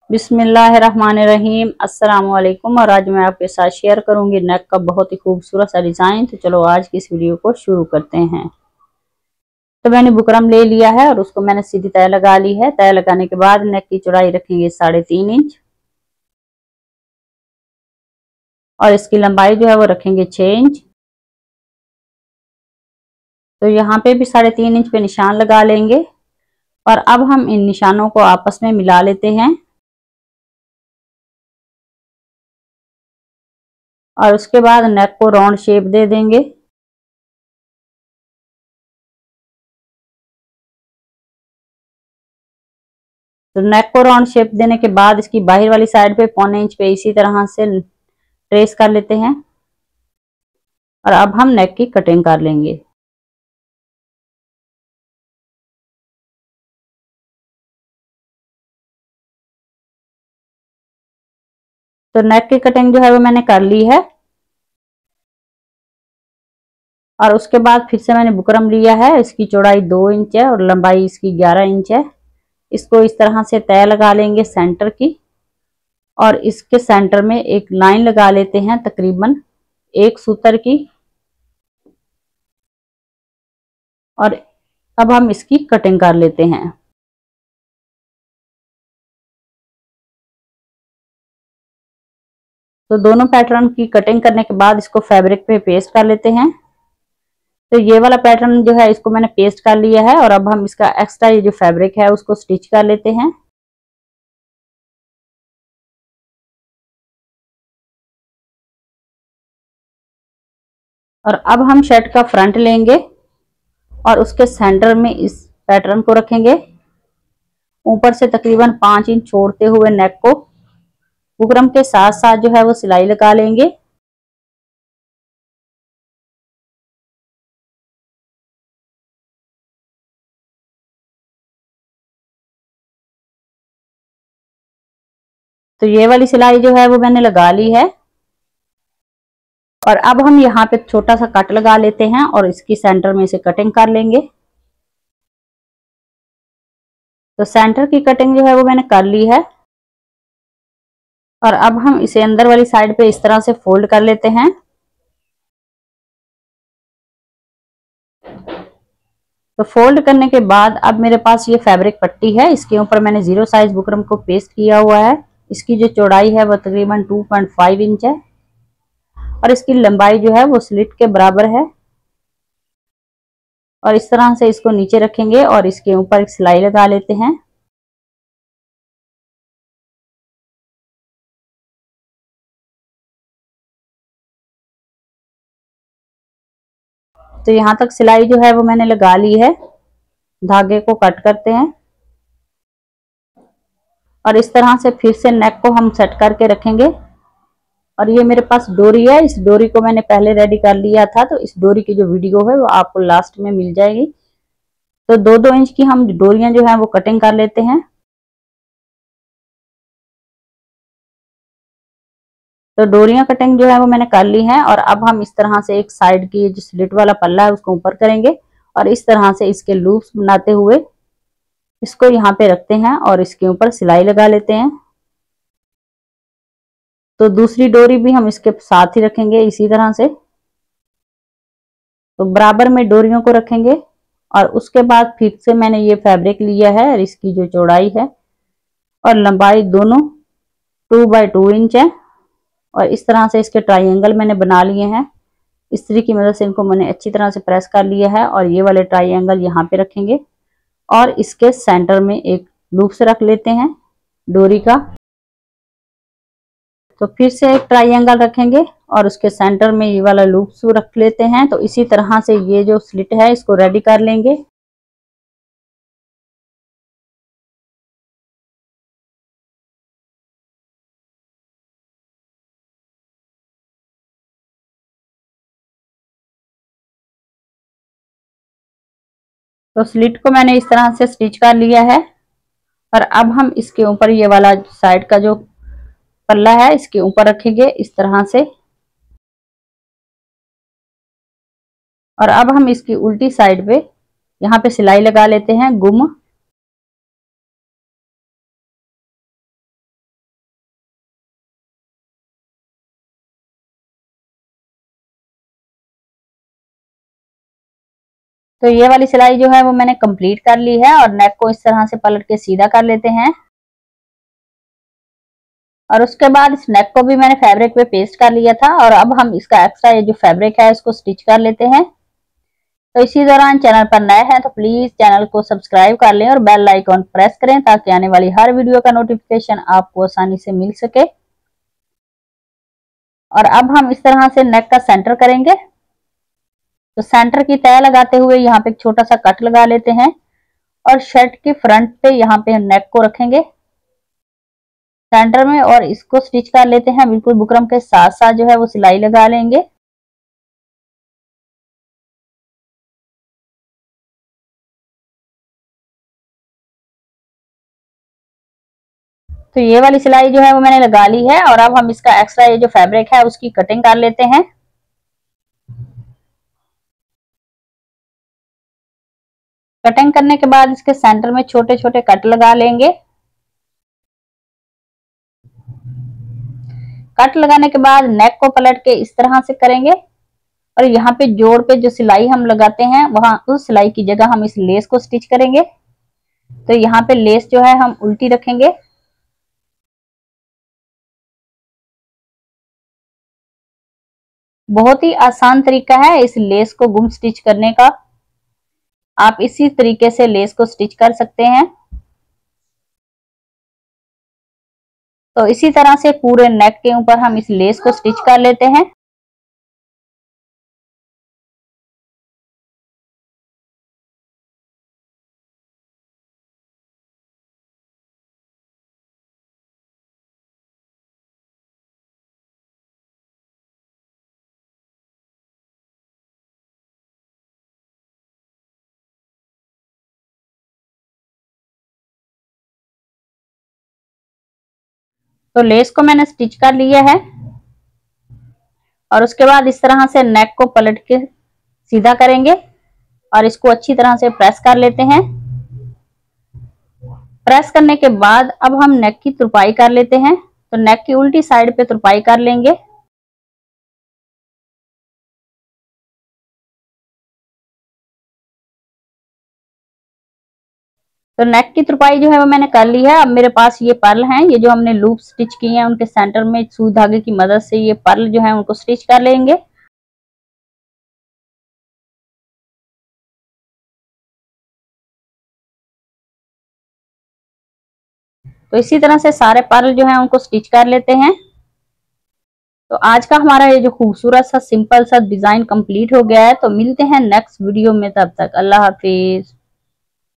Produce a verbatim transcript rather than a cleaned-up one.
बिस्मिल्लाहिर्रहमानिर्रहीम। अस्सलाम वालेकुम। और आज मैं आपके साथ शेयर करूंगी नेक का बहुत ही खूबसूरत सा डिज़ाइन। तो चलो आज की इस वीडियो को शुरू करते हैं। तो मैंने बुकरम ले लिया है और उसको मैंने सीधी तय लगा ली है। तय लगाने के बाद नेक की चौड़ाई रखेंगे साढ़े तीन इंच और इसकी लंबाई जो है वो रखेंगे छः इंच। तो यहाँ पे भी साढ़े तीन इंच पे निशान लगा लेंगे और अब हम इन निशानों को आपस में मिला लेते हैं और उसके बाद नेक को राउंड शेप दे देंगे। तो नेक को राउंड शेप देने के बाद इसकी बाहर वाली साइड पे पौने इंच पे इसी तरह से ट्रेस कर लेते हैं और अब हम नेक की कटिंग कर लेंगे। तो नेक की कटिंग जो है वो मैंने कर ली है और उसके बाद फिर से मैंने बुकरम लिया है। इसकी चौड़ाई दो इंच है और लंबाई इसकी ग्यारह इंच है। इसको इस तरह से तय लगा लेंगे सेंटर की और इसके सेंटर में एक लाइन लगा लेते हैं तकरीबन एक सूत्र की और अब हम इसकी कटिंग कर लेते हैं। तो दोनों पैटर्न की कटिंग करने के बाद इसको फैब्रिक पे पेस्ट कर लेते हैं। तो ये वाला पैटर्न जो है इसको मैंने पेस्ट कर लिया है और अब हम इसका एक्स्ट्रा ये जो फैब्रिक है उसको स्टिच कर लेते हैं। और अब हम शर्ट का फ्रंट लेंगे और उसके सेंटर में इस पैटर्न को रखेंगे। ऊपर से तकरीबन पाँच इंच छोड़ते हुए नेक को बुकरम के साथ साथ जो है वो सिलाई लगा लेंगे। तो ये वाली सिलाई जो है वो मैंने लगा ली है और अब हम यहाँ पे छोटा सा कट लगा लेते हैं और इसकी सेंटर में से कटिंग कर लेंगे। तो सेंटर की कटिंग जो है वो मैंने कर ली है और अब हम इसे अंदर वाली साइड पे इस तरह से फोल्ड कर लेते हैं। तो फोल्ड करने के बाद अब मेरे पास ये फैब्रिक पट्टी है, इसके ऊपर मैंने जीरो साइज बुकरम को पेस्ट किया हुआ है। इसकी जो चौड़ाई है वो तकरीबन टू पॉइंट फाइव इंच है और इसकी लंबाई जो है वो स्लिट के बराबर है। और इस तरह से इसको नीचे रखेंगे और इसके ऊपर एक सिलाई लगा लेते हैं। तो यहाँ तक सिलाई जो है वो मैंने लगा ली है। धागे को कट करते हैं और इस तरह से फिर से नेक को हम सेट करके रखेंगे। और ये मेरे पास डोरी है, इस डोरी को मैंने पहले रेडी कर लिया था, तो इस डोरी की जो वीडियो है वो आपको लास्ट में मिल जाएगी। तो दो दो इंच की हम डोरियां जो है वो कटिंग कर लेते हैं। तो डोरियां कटिंग जो है वो मैंने कर ली है और अब हम इस तरह से एक साइड की जो स्लिट वाला पल्ला है उसको ऊपर करेंगे और इस तरह से इसके लूप्स बनाते हुए इसको यहाँ पे रखते हैं और इसके ऊपर सिलाई लगा लेते हैं। तो दूसरी डोरी भी हम इसके साथ ही रखेंगे इसी तरह से। तो बराबर में डोरियों को रखेंगे और उसके बाद फिर से मैंने ये फैब्रिक लिया है और इसकी जो चौड़ाई है और लंबाई दोनों टू बाई टू इंच है और इस तरह से इसके ट्राइंगल मैंने बना लिए हैं। इस्त्री की मदद से इनको मैंने अच्छी तरह से प्रेस कर लिया है और ये वाले ट्राइंगल यहाँ पे रखेंगे और इसके सेंटर में एक लूप्स रख लेते हैं डोरी का। तो फिर से एक ट्राइंगल रखेंगे और उसके सेंटर में ये वाला लूप्स रख लेते हैं। तो इसी तरह से ये जो स्लिट है इसको रेडी कर लेंगे। तो स्लिट को मैंने इस तरह से स्टिच कर लिया है और अब हम इसके ऊपर ये वाला साइड का जो पल्ला है इसके ऊपर रखेंगे इस तरह से। और अब हम इसकी उल्टी साइड पे यहाँ पे सिलाई लगा लेते हैं गुम। तो ये वाली सिलाई जो है वो मैंने कंप्लीट कर ली है और नेक को इस तरह से पलट के सीधा कर लेते हैं। और उसके बाद इस नेक को भी मैंने फैब्रिक पे पेस्ट कर लिया था और अब हम इसका एक्स्ट्रा ये जो फैब्रिक है इसको स्टिच कर लेते हैं। तो इसी दौरान चैनल पर नए हैं तो प्लीज चैनल को सब्सक्राइब कर लें और बेल आइकॉन प्रेस करें ताकि आने वाली हर वीडियो का नोटिफिकेशन आपको आसानी से मिल सके। और अब हम इस तरह से नेक का सेंटर करेंगे। तो सेंटर की तय लगाते हुए यहाँ पे एक छोटा सा कट लगा लेते हैं और शर्ट के फ्रंट पे यहाँ पे नेक को रखेंगे सेंटर में और इसको स्टिच कर लेते हैं। बिल्कुल बुकरम के साथ साथ जो है वो सिलाई लगा लेंगे। तो ये वाली सिलाई जो है वो मैंने लगा ली है और अब हम इसका एक्स्ट्रा ये जो फैब्रिक है उसकी कटिंग कर लेते हैं। कटिंग करने के बाद इसके सेंटर में छोटे छोटे कट लगा लेंगे। कट लगाने के बाद नेक को पलट के इस तरह से करेंगे और यहाँ पे जोड़ पे जो सिलाई हम लगाते हैं वहां उस सिलाई की जगह हम इस लेस को स्टिच करेंगे। तो यहाँ पे लेस जो है हम उल्टी रखेंगे। बहुत ही आसान तरीका है इस लेस को गुम स्टिच करने का। आप इसी तरीके से लेस को स्टिच कर सकते हैं। तो इसी तरह से पूरे नेक के ऊपर हम इस लेस को स्टिच कर लेते हैं। तो लेस को मैंने स्टिच कर लिया है और उसके बाद इस तरह से नेक को पलट के सीधा करेंगे और इसको अच्छी तरह से प्रेस कर लेते हैं। प्रेस करने के बाद अब हम नेक की तुरपाई कर लेते हैं। तो नेक की उल्टी साइड पे तुरपाई कर लेंगे। तो नेक की तुरपाई जो है वो मैंने कर ली है। अब मेरे पास ये पर्ल हैं, ये जो हमने लूप स्टिच किए हैं उनके सेंटर में सुई धागे की मदद से ये पर्ल जो है उनको स्टिच कर लेंगे। तो इसी तरह से सारे पर्ल जो है उनको स्टिच कर लेते हैं। तो आज का हमारा ये जो खूबसूरत सा सिंपल सा डिजाइन कंप्लीट हो गया है। तो मिलते हैं नेक्स्ट वीडियो में, तब तक अल्लाह हाफिज।